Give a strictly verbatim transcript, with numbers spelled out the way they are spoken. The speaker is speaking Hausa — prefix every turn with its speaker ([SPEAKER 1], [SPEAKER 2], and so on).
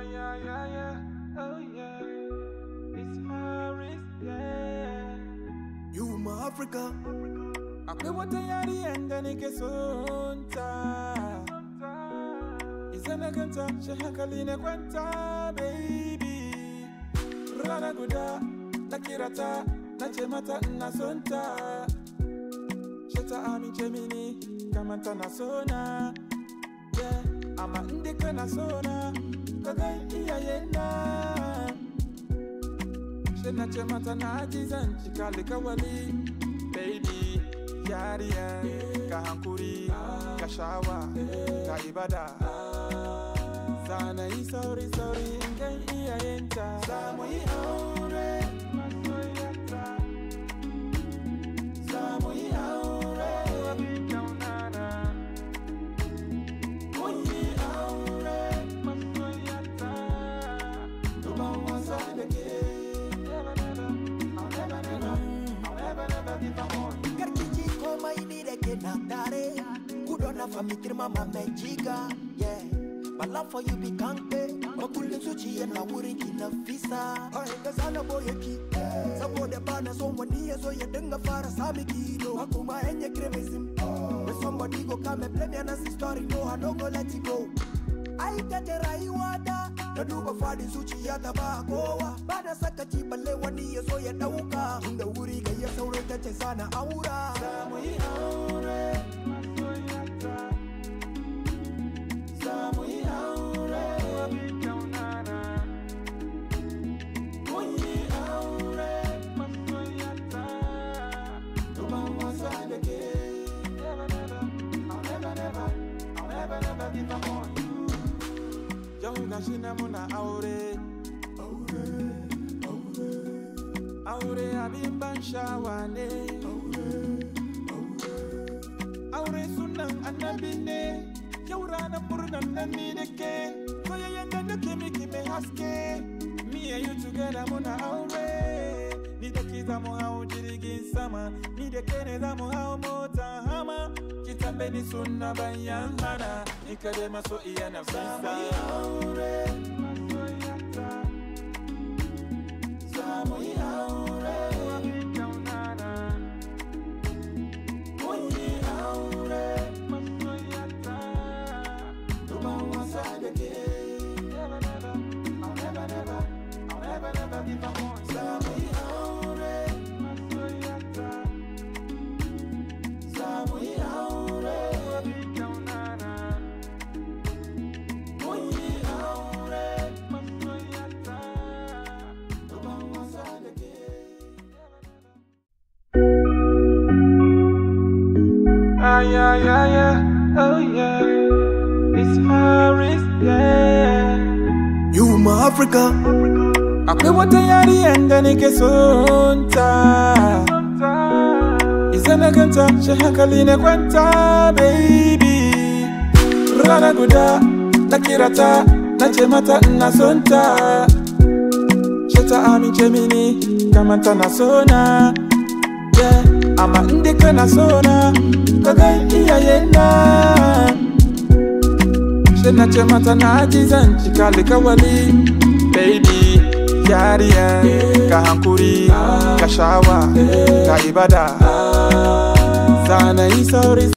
[SPEAKER 1] yeah, yeah, yeah, oh yeah. It's Harris, yeah.
[SPEAKER 2] You my Africa.
[SPEAKER 1] Akwe wote yari enda nike sonta. Izana kanta, shehakaline kwenta, baby. Rana guda, nakirata, nachemata na sonta. Sheta ami chemini, kamanta na sona. Yeah, ama ndika na sona. Kagai iya yena. Shena chemata na ajizan, chikali kawali. Baby, yariya, kahankuri, kashawa, kaibada. Sana yi sauri sauri, ngan iya yenta. Samu yi aure, masoyata. Samu yi aure, wabi kaunana. Mun yi aure, masoyata. Tuban wasa da ke. Never, never, I'll never, never, I'll never, never give up on you.
[SPEAKER 2] Karkiji koma ini da ke nan dare. Kudona famikir mama mejiga, yeah. My love for you be kanke. Makulin zuciya na wurin ki na visa. Ai da sana boye ki. Saboda bana son wani ya zo ya dinga fara sami kido. Akuma enye cremism. When somebody go come and play me another story, no I no go let it go. Ai ta da rayuwa da na duba fadin zuciya ta ba kowa. Bana saka ci balle wani ya zo ya dauka. Inda wuri ga ya saurayi ta ce sana aura.
[SPEAKER 1] Samu yi aure, masoyata. Samu yi aure, wabi kaunana. Mun yi aure, masoyata. Tuban wasa da ke. Never, never, I'll never, never, I'll never, never give up on you. Yau gashi na muna aure. Aure, aure. Aure abin ban sha'awa ne. Aure sunan annabi ne. Yau ranar murnan nan ni da ke. Soyayyen da nake miki mai haske. Me and you together muna aure. Ni da ke zamu hau jirgin sama. Ni da ke ne zamu hau mota hama. Ki tambaye ni sunna bayan hana. Ni kade maso iya na bisa. Samu yi aure, masoyata. Samu yi aure, wabi kaunana. Mun yi aure, masoyata. Tuban wasa da ke. Never, never, I'll never, never, I'll never, never give up on you. Samu yi aure, masoyata. Samu yi aure, wabi kaunana. Mun yi aure, masoyata. Tuban wasa da ke. Ah, yeah, yeah, yeah, oh yeah. It's Harris, yeah.
[SPEAKER 2] You my Africa.
[SPEAKER 1] Akwe wote yari enda nike sonta. Izana kanta, shehakaline kwenta, baby. Rana guda, nakirata, nachemata na sonta. Sheta ami chemini, kamanta na sona. Yeah, ama ndika na sona. Kagai iya yena. Shena chemata na ajizan, chikali kawali. Baby, yariya, kahankuri, kashawa, kaibada. Sana yi sauri